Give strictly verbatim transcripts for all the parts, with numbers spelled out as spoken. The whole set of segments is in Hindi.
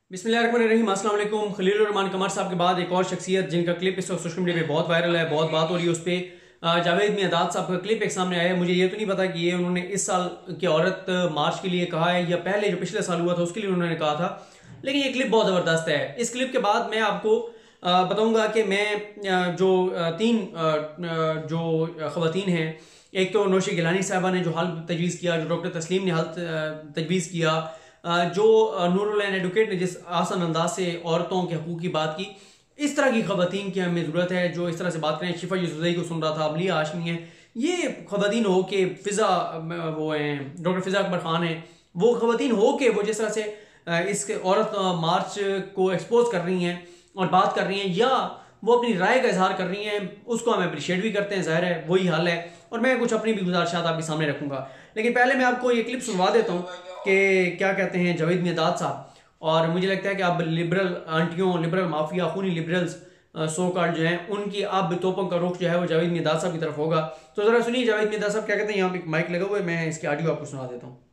बिस्मिल्लाहिर्रहमानिर्रहीम, अस्सलाम वालेकुम। खलील रहमान कमर साहब के बाद एक और शख्सियत जिनका क्लिप इस वक्त सोशल मीडिया पे बहुत वायरल है, बहुत बात हो रही है उस पर। जावेद मियादाद साहब का क्लिप एक सामने आया है। मुझे ये तो नहीं पता कि ये उन्होंने इस साल की औरत मार्च के लिए कहा है या पहले जो पिछले साल हुआ था उसके लिए उन्होंने कहा था, लेकिन ये क्लिप बहुत ज़बरदस्त है। इस क्लिप के बाद मैं आपको बताऊँगा कि मैं जो तीन जो ख़वातीन हैं, एक तो नौशी गिलानी साहबा ने जो हाल तजवीज़ किया, जो डॉक्टर तस्लीम ने हाल तजवीज़ किया, जो नूरुल एडवोकेट ने जिस आसान अंदाज से औरतों के हकूक़ की बात की, इस तरह की ख़वातीन की हमें ज़रूरत है जो इस तरह से बात करें। शिफा यूसुफ़ज़ई को सुन रहा था, अबलिया हाशमी है, ये ख़वातीन हो के फ़िज़ा वो हैं, डॉक्टर फ़िज़ा अकबर ख़ान हैं, वो ख़वातीन हो के वो जिस तरह से इस औरत मार्च को एक्सपोज कर रही हैं और बात कर रही हैं या वो अपनी राय का इजहार कर रही हैं, उसको हम अप्रिशिएट भी करते हैं। ज़ाहिर है वही हाल है, और मैं कुछ अपनी भी गुजारिशात आपके सामने रखूँगा। लेकिन पहले मैं आपको ये क्लिप सुनवा देता हूँ कि क्या कहते हैं जावेद मियादाद साहब। और मुझे लगता है कि अब लिबरल आंटियों, लिबरल माफिया, खूनी लिबरल्स सो कार्ड जो हैं, उनकी अब तोपों का रुख जो है वो जावेद मियादाद साहब की तरफ होगा। तो ज़रा सुनिए जावेद मियादाद साहब क्या कहते हैं। यहाँ पे माइक लगा हुआ है, मैं इसकी ऑडियो आपको सुना देता हूँ।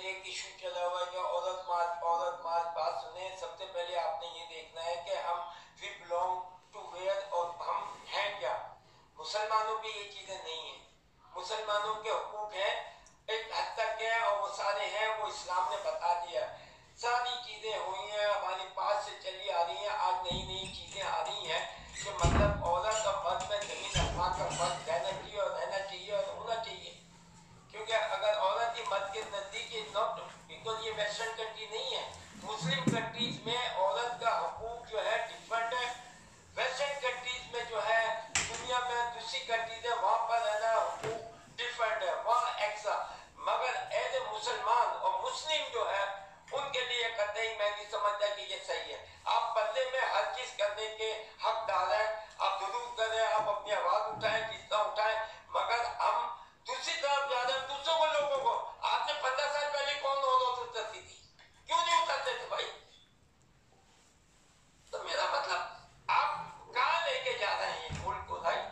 मुसलमानों की ये चीजें नहीं है, मुसलमानों के हुकूक है एक हद तक है और वो सारे हैं, वो इस्लाम ने बता दिया। सारी चीजें हुई हैं, हमारे पास से चली आ रही हैं, आज नई नई चीजें आ रही हैं कि मतलब औरत और मर्द में जमीन आसमान का फर्क रहना चाहिए और रहना चाहिए और होना चाहिए। क्योंकि अगर औरत ही मर्द के नजदीक नॉट बिकॉज ये वेस्टर्न कंट्री नहीं है, मुस्लिम कंट्रीज में औरत का हुकूक जो है डिफरेंट है। वेस्टर्न कंट्रीज में जो है दुनिया में दूसरी कंट्रीज है, वहां पर रहना हुकूक डिफरेंट है, वहाँ एक्सा। मगर एज ए मुसलमान और मुस्लिम जो है उनके लिए कतई मैं नहीं समझता कि ये सही है। आप बदले में हर चीज करने के हकदार हैं, आप जरूर करें, आप अपनी आवाज उठाएं, किस्सा उठाएं, मगर हम दूसरी तरफ जा रहे हैं, दूसरों को लोगों को आपने पंद्रह साल पहले कौन औरत उतरती थी, क्यों नहीं उतरते थे भाई? तो मेरा मतलब आप कहाँ लेके जा रहे हैं ये मुल्क को भाई?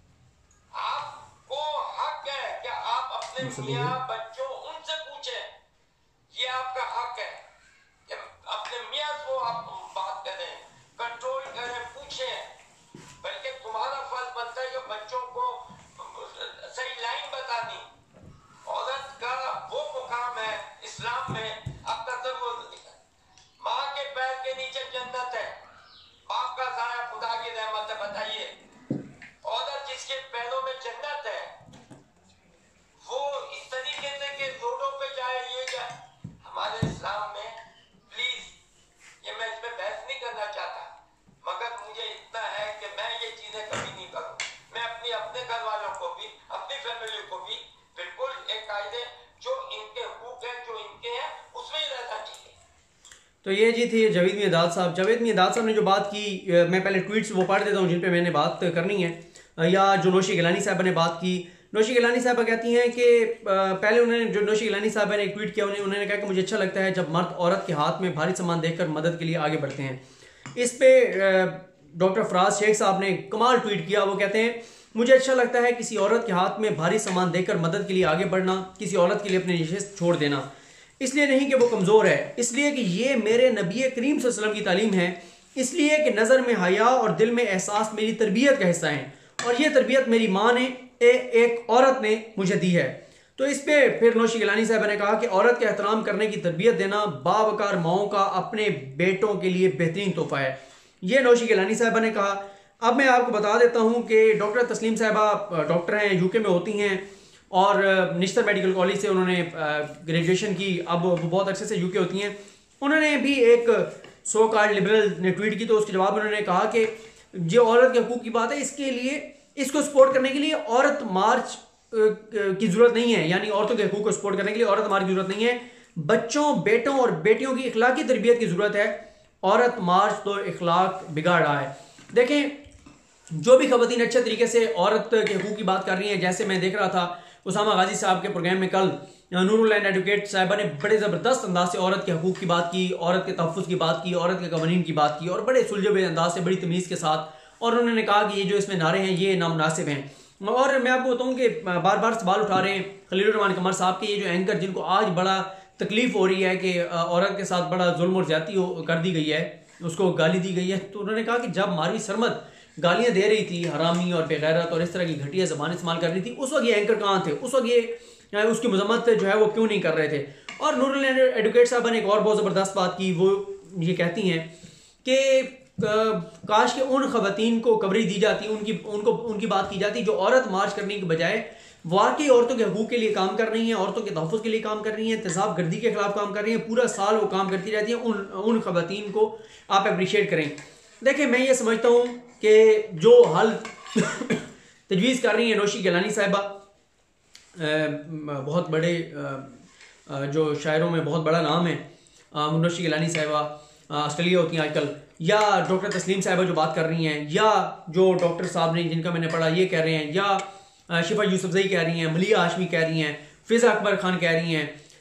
आपको हक है कि आप अपने मियाँ बच्चों उनसे पूछें, ये आपका हक है कि अपने मियाँ को आप बात करें, कंट्रोल करें, पूछें। बल्कि तुम्हारा फर्ज बनता है कि बच्चों को सही लाइन बतानी। औरत का वो मुकाम है इस्लाम में, आपका जरूर माँ के पैर के नीचे जन्नत है, बाप का साया खुदा की रहमत है। बताइए, औरत जिसके पैरों में जन्नत है वो इस तरीके से कि रोडों पे जाए, ये जाए हमारे इस्लाम में। प्लीज, ये मैं इस पे बहस नहीं करना चाहता, मगर मुझे इतना है कि मैं ये चीजें कभी नहीं करूँ। मैं अपनी अपने घर वालों को भी, अपनी फैमिली को भी बिल्कुल एक कायदे जो इनके हुकूक है, जो इनके हैं, उसमें ही रहना चाहिए। तो ये जी थी जावेद मियादाद साहब। जावेद मियादाद साहब ने जो बात की, मैं पहले ट्वीट्स वो पढ़ देता हूँ जिन पे मैंने बात करनी है। या जो नौशी गिलानी साहबा ने बात की, नौशी गिलानी साहबा कहती हैं कि पहले उन्होंने जो नौशी गिलानी साहबा ने एक ट्वीट किया, उन्हें उन्होंने कहा कि मुझे अच्छा लगता है जब मर्द औरत के हाथ में भारी सामान देखकर मदद के लिए आगे बढ़ते हैं। इस पे डॉक्टर फराज शेख साहब ने कमाल ट्वीट किया। वो कहते हैं मुझे अच्छा लगता है किसी औरत के हाथ में भारी सामान देखकर मदद के लिए आगे बढ़ना, किसी औरत के लिए अपने नशिस्त छोड़ देना, इसलिए नहीं कि वो कमज़ोर है, इसलिए कि ये मेरे नबी करीम सल्लल्लाहु अलैहि वसल्लम की तालीम है, इसलिए कि नज़र में हया और दिल में एहसास मेरी तरबियत का हिस्सा है, और ये तरबियत मेरी माँ ने ए, एक औरत ने मुझे दी है। तो इस पे फिर नौशी गिलानी साहब ने कहा कि औरत का एहतराम करने की तरबियत देना बावकार माओं का अपने बेटों के लिए बेहतरीन तोहफा है, ये नौशी गिलानी साहब ने कहा। अब मैं आपको बता देता हूँ कि डॉक्टर तस्लीम साहबा डॉक्टर हैं, यूके में होती हैं और निश्तर मेडिकल कॉलेज से उन्होंने ग्रेजुएशन की, अब वो बहुत अच्छे से यूके होती हैं। उन्होंने भी एक सो कार्ड लिबरल ने ट्वीट की, तो उसके जवाब में उन्होंने कहा कि जो औरत के हकूक़ की बात है, इसके लिए, इसको सपोर्ट करने के लिए औरत मार्च की ज़रूरत नहीं है, यानी औरतों के हकूक़ को सपोर्ट करने के लिए औरत मार्च की ज़रूरत नहीं है, बच्चों, बेटों और बेटियों की इखलाकी तरबियत की ज़रूरत है। औरत मार्च तो इखलाक बिगाड़ रहा है। देखें, जो भी ख़वातीन अच्छे तरीके से औरत के हकूक़ की बात कर रही हैं, जैसे मैं देख रहा था उसामा गाजी साहब के प्रोग्राम में कल नूरुल एडवोकेट साहिबा ने बड़े ज़बरदस्त अंदाज से औरत के हकूक़ की बात की, औरत के तहफ़्फ़ुज़ की बात की, औरत के कवानीन की बात की, और बड़े सुलझे हुए अंदाज से, बड़ी तमीज़ के साथ। और उन्होंने कहा कि ये जो इसमें नारे हैं ये नामुनासिब हैं। और मैं आपको बताऊँ कि बार बार सवाल उठा रहे हैं खलील रहमान कमर साहब के, ये जो एंकर जिनको आज बड़ा तकलीफ हो रही है कि औरत के साथ बड़ा जुल्म और ज्यादती कर दी गई है, उसको गाली दी गई है। तो उन्होंने कहा कि जब मारवी सरमद गालियां दे रही थी, हरामी और बेगैरत और इस तरह की घटिया ज़बान इस्तेमाल कर रही थी, उस वक्त ये एंकर कहाँ थे? उस वक्त ये उसकी मजम्मत जो है वो क्यों नहीं कर रहे थे? और नूरुल एडवोकेट साहबा ने एक और बहुत ज़बरदस्त बात की। वो ये कहती हैं कि काश के उन खवातीन को कवरेज दी जाती, उनकी उनको उनकी बात की जाती जो औरत मार्च करने के बजाय वाकई औरतों के हकूक़ के लिए काम कर रही हैं, औरतों के तहफ़्फ़ुज़ के लिए काम कर रही हैं, तेज़ाब गर्दी के खिलाफ काम कर रही हैं, पूरा साल वो काम करती रहती हैं। उन उन खवातीन को आप अप्रिशिएट करें। देखिए, मैं ये समझता हूँ कि जो हल तजवीज़ कर रही हैं नौशी गिलानी साहिबा, बहुत बड़े जो शायरों में बहुत बड़ा नाम है नौशी गिलानी साहिबा, ऑस्ट्रेलिया होती हैं आजकल, या डॉक्टर तस्लीम साहिबा जो बात कर रही हैं, या जो डॉक्टर साहब ने जिनका मैंने पढ़ा ये कह रहे हैं, या शिफा यूसुफजई कह रही हैं, मलिया हाशमी कह रही हैं, फिज़ा अकबर खान कह रही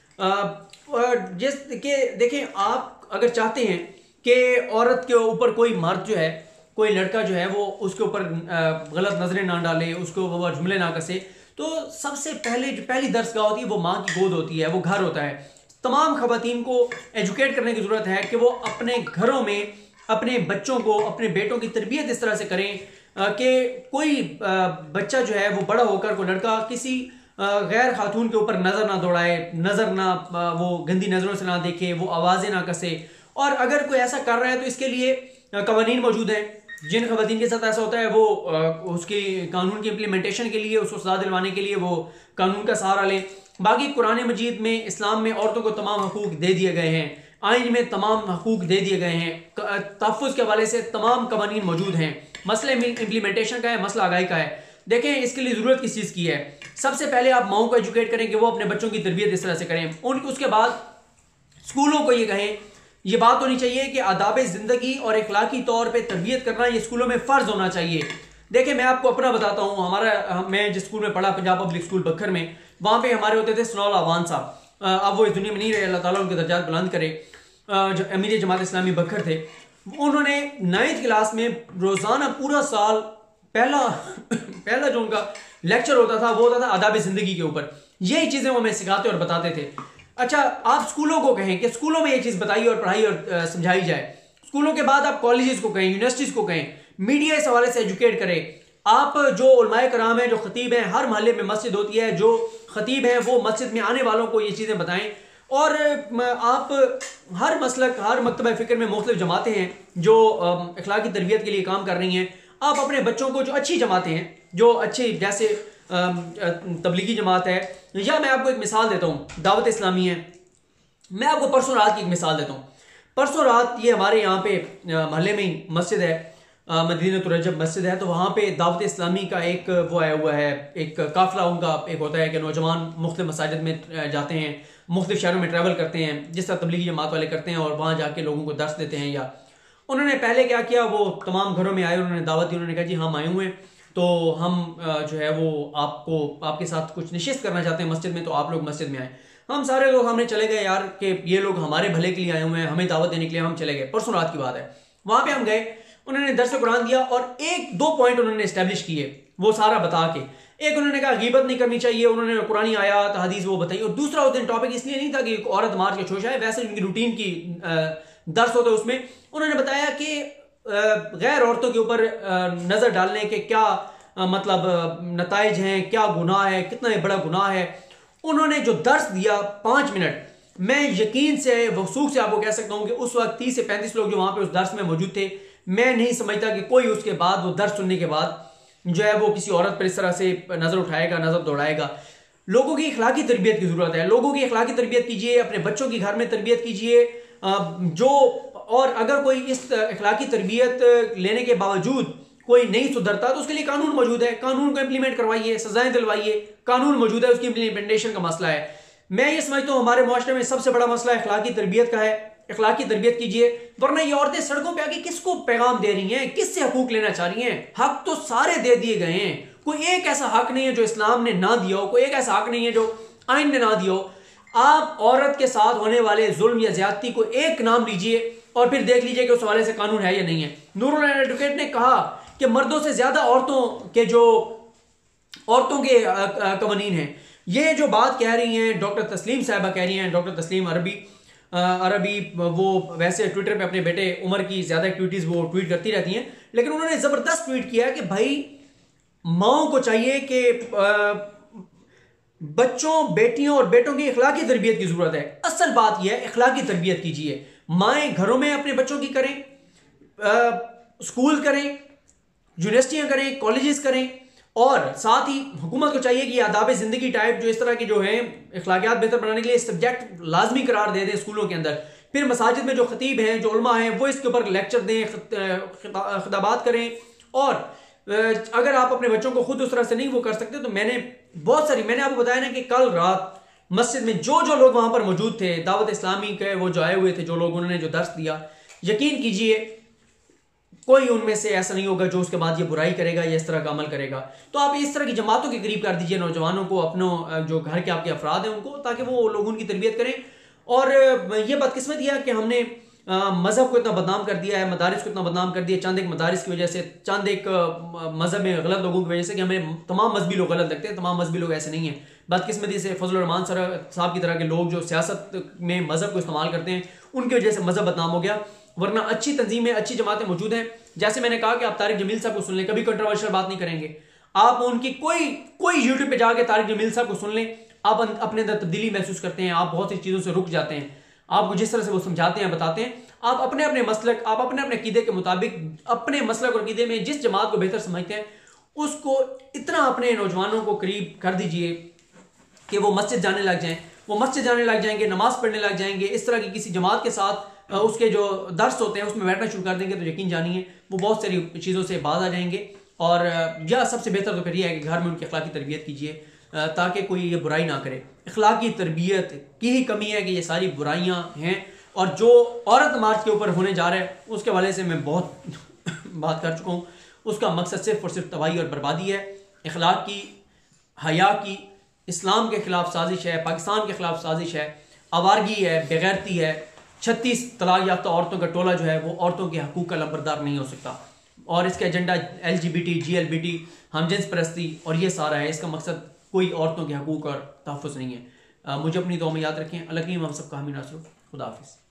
हैं। जिस के देखें, आप अगर चाहते हैं कि औरत के ऊपर कोई मर्द जो है, कोई लड़का जो है वो उसके ऊपर गलत नजरें ना डाले, उसको वो जुमले ना कसे, तो सबसे पहले जो पहली दरसगाह होती है वो माँ की गोद होती है, वो घर होता है। तमाम खवातीन को एजुकेट करने की ज़रूरत है कि वो अपने घरों में अपने बच्चों को, अपने बेटों की तरबियत इस तरह से करें कि कोई बच्चा जो है वो बड़ा होकर, कोई लड़का किसी गैर खातून के ऊपर नज़र ना दौड़ाए, नज़र ना वो गंदी नज़रों से ना देखे, वो आवाज़ें ना कसे। और अगर कोई ऐसा कर रहा है तो इसके लिए कवानीन मौजूद हैं। जिन खवातीन के साथ ऐसा होता है वो उसके कानून की इम्प्लीमेंटेशन के लिए, उसको सजा दिलवाने के लिए वो कानून का सहारा लें। बाकी कुरान मजीद में, इस्लाम में औरतों को तमाम हकूक दे दिए गए हैं, आइन में तमाम हकूक दे दिए गए हैं, तहफ़्फ़ुज़ के हवाले से तमाम कवानीन मौजूद हैं। मसला इम्प्लीमेंटेशन का है, मसला आगाही का है। देखें, इसके लिए ज़रूरत किस चीज़ की है? सबसे पहले आप माओं को एजुकेट करें कि वो अपने बच्चों की तरबियत इस तरह से करें। उन उसके बाद स्कूलों को ये कहें, ये बात होनी चाहिए कि आदाब ज़िंदगी और इखलाकी तौर पे तरबियत करना ये स्कूलों में फ़र्ज़ होना चाहिए। देखिए, मैं आपको अपना बताता हूँ, हमारा मैं जिस स्कूल में पढ़ा, पंजाब पब्लिक स्कूल बखर में, वहाँ पे हमारे होते थे सनौल आवान साहब। अब वो इस दुनिया में नहीं रहे, अल्लाह ताला उनके दर्जात बुलंद करे। जो अमीर जमात इस्लामी बखर थे, उन्होंने नाइन्थ क्लास में रोज़ाना पूरा साल पहला पहला जो उनका लेक्चर होता था वो होता था आदाब ज़िंदगी के ऊपर। यही चीज़ें वो हमें सिखाते और बताते थे। अच्छा, आप स्कूलों को कहें कि स्कूलों में ये चीज़ बताइए और पढ़ाई और समझाई जाए। स्कूलों के बाद आप कॉलेजेस को कहें, यूनिवर्सिटीज़ को कहें, मीडिया इस हवाले से एजुकेट करें। आप जो उलमाए कराम हैं, जो खतीब हैं, हर मोहल्ले में मस्जिद होती है, जो खतीब हैं वो मस्जिद में आने वालों को ये चीज़ें बताएं। और आप हर मसलक, हर मकतबा फ़िक्र में मुख्तलिफ जमातें हैं जो अखलाकी तरबियत के लिए काम कर रही हैं। आप अपने बच्चों को, जो अच्छी जमातें हैं, जो अच्छी जैसे तबलीगी जमात है, या मैं आपको एक मिसाल देता हूँ, दावत इस्लामी है। मैं आपको परसों रात की एक मिसाल देता हूँ। परसों रात ये हमारे यहाँ पे मोहल्ले में ही मस्जिद है, मदीनतुर रजब मस्जिद है, तो वहाँ पे दावत इस्लामी का एक वो आया हुआ है, एक काफिला उनका एक होता है कि नौजवान मुख्तलिफ मसाजिद में जाते हैं, मुख्तलिफ शहरों में ट्रैवल करते हैं, जिस तरह तबलीगी जमात वाले करते हैं, और वहाँ जाके लोगों को दर्स देते हैं। या उन्होंने पहले क्या किया, वो तमाम घरों में आए, उन्होंने दावत दी, उन्होंने कहा जी हम आए हुए हैं, तो हम जो है वो आपको आपके साथ कुछ निश्चित करना चाहते हैं मस्जिद में, तो आप लोग मस्जिद में आए। हम सारे लोग हमने चले गए यार कि ये लोग हमारे भले के लिए आए हुए हैं, हमें दावत देने के लिए, हम चले गए। परसों रात की बात है। वहाँ पे हम गए, उन्होंने दर्स कुरान दिया और एक दो पॉइंट उन्होंने एस्टेब्लिश किए, वो सारा बता के। एक उन्होंने कहा गीबत नहीं करनी चाहिए, उन्होंने कुरानी आयत हदीस वो बताई। और दूसरा उस दिन टॉपिक इसलिए नहीं था कि औरत मार्च के शोशा है, वैसे उनकी रूटीन की दर्स होते उसमें उन्होंने बताया कि गैर औरतों के ऊपर नजर डालने के क्या मतलब नताइज हैं, क्या गुनाह है, कितना बड़ा गुनाह है। उन्होंने जो दर्स दिया पाँच मिनट, मैं यकीन से वसूख से आपको कह सकता हूँ कि उस वक्त तीस से पैंतीस लोग जो वहाँ पे उस दर्स में मौजूद थे, मैं नहीं समझता कि कोई उसके बाद, वो दर्स सुनने के बाद जो है वो किसी औरत पर इस तरह से नज़र उठाएगा, नज़र दौड़ाएगा। लोगों की इखलाकी तरबियत की ज़रूरत है, लोगों की इखलाकी तरबियत कीजिए, अपने बच्चों की घर में तरबियत कीजिए। जो और अगर कोई इस इखलाकी तरबियत लेने के बावजूद कोई नहीं सुधरता तो उसके लिए कानून मौजूद है, कानून को इम्प्लीमेंट करवाइए, सजाएं दिलवाइए, कानून मौजूद है, उसकी इम्प्लीमेंटेशन का मसला है। मैं ये समझता हूँ हमारे मुआशरे में सबसे बड़ा मसला इखलाकी तरबियत का है। इखलाकी तरबियत कीजिए, वरना ये औरतें सड़कों पे आके किसको पैगाम दे रही हैं, किससे हकूक लेना चाह रही हैं? हक तो सारे दे दिए गए हैं, कोई एक ऐसा हक नहीं है जो इस्लाम ने ना दिया हो, कोई एक ऐसा हक नहीं है जो आइन ने ना दिया हो। आप औरत के साथ होने वाले जुल्म या ज्यादती को एक नाम लीजिए और फिर देख लीजिए कि उस हवाले से कानून है या नहीं है। नूरुल एडवोकेट ने कहा कि मर्दों से ज्यादा औरतों के जो औरतों के कवानीन हैं, ये जो बात कह रही हैं डॉक्टर तस्लीम साहिबा कह रही हैं, डॉक्टर तस्लीम अरबी अरबी वो वैसे ट्विटर पे अपने बेटे उमर की ज़्यादा एक्टिविटीज़ वो ट्वीट करती रहती हैं, लेकिन उन्होंने ज़बरदस्त ट्वीट किया कि भाई माओ को चाहिए कि बच्चों बेटियों और बेटों की इखलाकी तरबियत की ज़रूरत है। असल बात यह है इखलाकी तरबियत कीजिए, माएँ घरों में अपने बच्चों की करें, आ, स्कूल करें, यूनिवर्सिटियाँ करें, कॉलेजेस करें, और साथ ही हुकूमत को चाहिए कि आदाब ज़िंदगी टाइप जो इस तरह की जो है इखलाकियात बेहतर बनाने के लिए सब्जेक्ट लाजमी करार दे दें स्कूलों के अंदर। फिर मसाजिद में जो खतीब हैं, जो उलमा हैं, वो इसके ऊपर लेक्चर दें, खिताबात करें। और अगर आप अपने बच्चों को खुद उस तरह से नहीं वो कर सकते तो मैंने बहुत सारी मैंने आपको बताया ना कि कल रात मस्जिद में जो जो लोग वहाँ पर मौजूद थे, दावत इस्लामी के वो जो आए हुए थे, जो लोग उन्होंने जो दर्स दिया, यकीन कीजिए कोई उनमें से ऐसा नहीं होगा जो उसके बाद ये बुराई करेगा या इस तरह का अमल करेगा। तो आप इस तरह की जमातों के करीब कर दीजिए नौजवानों को, अपनों जो घर के आपके अफराद हैं उनको, ताकि वो लोग उनकी तरबियत करें। और ये बदकिस्मत यह है कि हमने मज़हब को इतना बदनाम कर दिया है, मदारिस को इतना बदनाम कर दिया चंद एक मदारिस की वजह से, चंद एक मज़हब में गलत लोगों की वजह से, कि हमें तमाम मजहबी लोग गलत लगते हैं। तमाम मजहबी लोग ऐसे नहीं हैं। बदकिस्मती से फजल रहमान साहब की तरह के लोग जो सियासत में मज़हब को इस्तेमाल करते हैं, उनकी वजह से मज़हब बदनाम हो गया। वरना अच्छी तंजीमें, अच्छी जमातें मौजूद हैं। जैसे मैंने कहा कि आप तारिक जमील साहब को सुन लें, कभी कंट्रोवर्शियल बात नहीं करेंगे। आप उनकी कोई कोई यूट्यूब पे जाके तारिक जमील साहब को सुन लें, आप अपने अंदर तब्दीली महसूस करते हैं, आप बहुत सी चीज़ों से रुक जाते हैं। आपको जिस तरह से वो समझाते हैं, बताते हैं, आप अपने अपने मसलक, आप अपने अपने अकीदे के मुताबिक अपने मसलक और अकीदे में जिस जमात को बेहतर समझते हैं, उसको इतना अपने नौजवानों को करीब कर दीजिए कि वो मस्जिद जाने लग जाएं, वो मस्जिद जाने लग जाएंगे, नमाज पढ़ने लग जाएंगे, इस तरह की किसी जमात के साथ उसके जो दर्स होते हैं उसमें बैठना शुरू कर देंगे, तो यकीन जानिए वो बहुत सारी चीज़ों से बाज आ जाएंगे। और यह सबसे बेहतर तो फिर यह है कि घर में उनकी अखलाकी तरबियत कीजिए, ताकि कोई ये बुराई ना करे। अखलाकी तरबियत की ही कमी है कि ये सारी बुराइयां हैं। और जो औरत मार्च के ऊपर होने जा रहा है उसके वाले से मैं बहुत बात कर चुका हूँ। उसका मकसद सिर्फ और सिर्फ तबाही और बर्बादी है। अखलाक की, हया की, इस्लाम के खिलाफ साजिश है, पाकिस्तान के खिलाफ साजिश है, आवारगी है, बेगैरती है। छत्तीस तलाक याफ्ता औरतों का टोला जो है वो औरतों के हकूक़ का लंबरदार नहीं हो सकता। और इसका agenda L G B T, G L B T, हमजिन्स परस्ती और ये सारा है। इसका मकसद कोई औरतों के हकूक़ और तहफ़्फ़ुज़ नहीं है। आ, मुझे अपनी दुआ में याद रखें। अल्लाह की हम सबका हामी नासर। खुदा हाफिज़।